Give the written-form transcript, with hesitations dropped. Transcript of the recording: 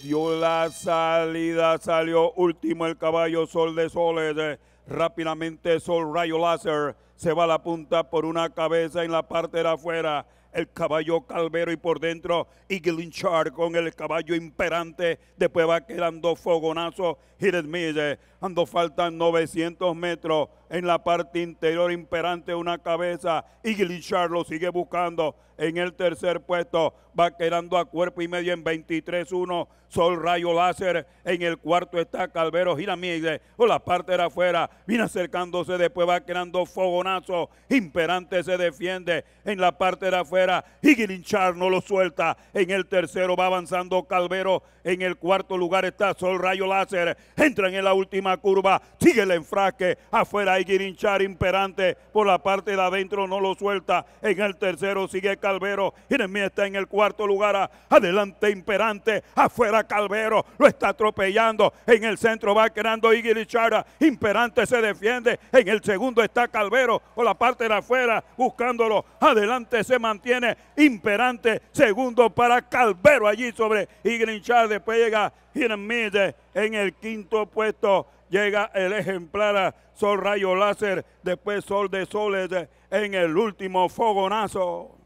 dio la salida, salió último el caballo Sol de Soles. Rápidamente Sol Rayo Láser se va a la punta por una cabeza en la parte de afuera. El caballo Calvero y por dentro Eagle in Charge con el caballo Imperante. Después va quedando Fogonazo, Hidden Mid. Ando faltan 900 metros en la parte interior. Imperante una cabeza. Eagle in Charge lo sigue buscando en el tercer puesto. Va quedando a cuerpo y medio en 23-1. Sol Rayo Láser. En el cuarto está Calvero, Hidden Mid. Por la parte de afuera viene acercándose. Después va quedando Fogonazo. Imperante se defiende en la parte de afuera. Eagle in Charge no lo suelta. En el tercero va avanzando Calvero. En el cuarto lugar está Sol Rayo Láser. Entran en la última curva. Sigue el enfrasque. Afuera Eagle in Charge. Imperante por la parte de adentro no lo suelta. En el tercero sigue Calvero. Hidden está en el cuarto lugar. Adelante Imperante. Afuera Calvero. Lo está atropellando. En el centro va quedando Eagle in Charge. Imperante se defiende. En el segundo está Calvero. Por la parte de afuera buscándolo. Adelante se mantiene Imperante, segundo para Calvero allí sobre Eagle in Charge. Después llega Hidden Mid en el quinto puesto. Llega el ejemplar Sol Rayo Láser. Después Sol de Soles en el último Fogonazo.